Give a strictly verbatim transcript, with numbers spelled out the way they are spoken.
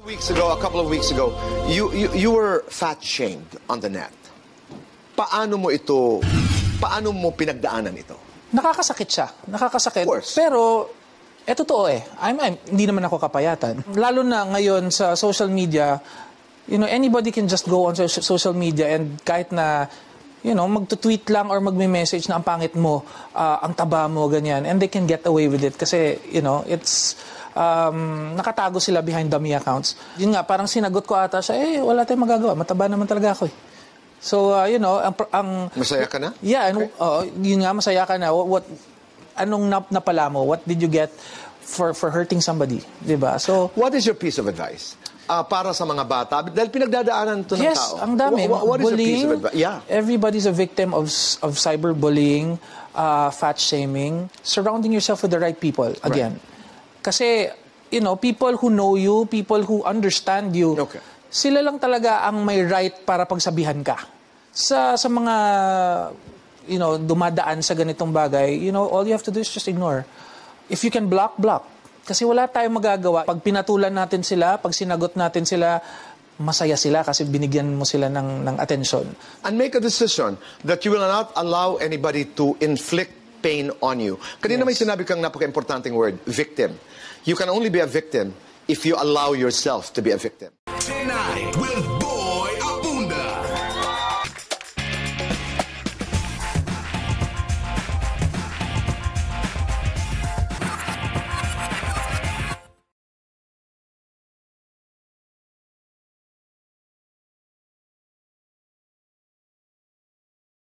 Weeks ago, a couple of weeks ago, you, you, you were fat-shamed on the net. Paano mo ito, paano mo pinagdaanan ito? Nakakasakit siya. Nakakasakit. Of course. Pero, eh, totoo eh. I'm, I'm, hindi naman ako kapayatan. Lalo na ngayon sa social media, you know, anybody can just go on so social media and kahit na, you know, magtutweet lang or magme-message na ang pangit mo, uh, ang taba mo, ganyan. And they can get away with it kasi, you know, it's, um, nakatago sila behind dummy accounts. Yun nga, parang sinagot ko ata siya, eh, wala tayong magagawa. Mataba naman talaga ako eh. So, uh, you know, ang, ang... Masaya ka na? Yeah, okay. ano, uh, yun nga, masaya ka na. What, what anong nap napala mo? What did you get for for hurting somebody? Diba? So, what is your piece of advice? Uh, para sa mga bata? Dahil pinagdadaanan ito ng yes, tao. Yes, ang dami. What, what is bullying, your piece of advice? Yeah. Everybody's a victim of, of cyberbullying, uh, fat shaming. Surrounding yourself with the right people, again. Right. Kasi, you know, people who know you, people who understand you, okay. Sila lang talaga ang may right para pagsabihan ka. Sa sa mga you know, dumadaan sa ganitong bagay, you know, all you have to do is just ignore. If you can block, block. Kasi wala tayong magagawa. Pag pinatulan natin sila, pag sinagot natin sila, masaya sila kasi binigyan mo sila ng ng atensyon. And make a decision that you will not allow anybody to inflict pain on you. Kanina yes. May sinabi kang napaka-importanting word, victim. You can only be a victim if you allow yourself to be a victim.